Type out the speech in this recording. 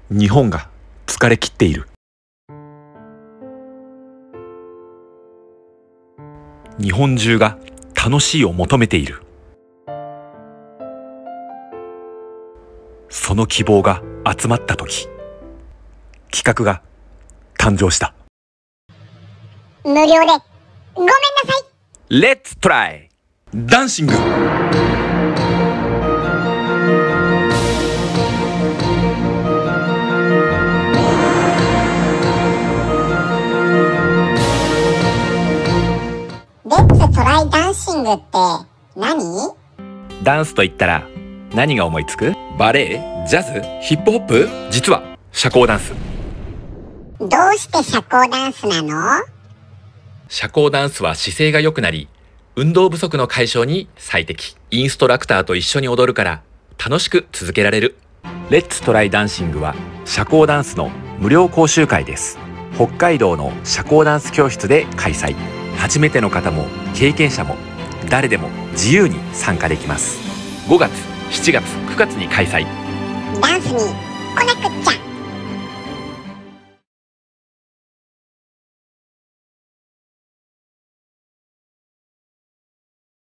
日本が疲れ切っている。日本中が楽しいを求めている。その希望が集まった時、企画が誕生した。 無料でごめんなさい。 レッツトライダンシング。 レッツトライダンシングって何？ ダンスと言ったら何が思いつく？バレエ、ジャズ、ヒップホップ？実は社交ダンス。 どうして社交ダンスなの？ 社交ダンスは姿勢が良くなり、運動不足の解消に最適。インストラクターと一緒に踊るから楽しく続けられる。レッツトライダンシングは社交ダンスの無料講習会です。北海道の社交ダンス教室で開催。初めての方も経験者も誰でも自由に参加できます。5月、7月、9月に開催。 ダンスに来なくっちゃ。